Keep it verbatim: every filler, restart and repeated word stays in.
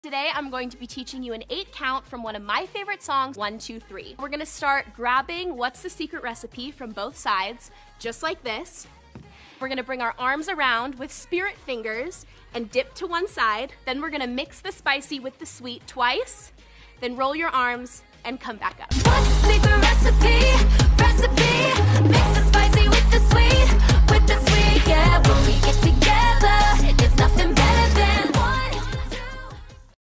Today I'm going to be teaching you an eight count from one of my favorite songs, one, two, three. We're gonna start grabbing What's the Secret Recipe from both sides, just like this. We're gonna bring our arms around with spirit fingers and dip to one side. Then we're gonna mix the spicy with the sweet twice. Then roll your arms and come back up. What's the secret recipe? Recipe?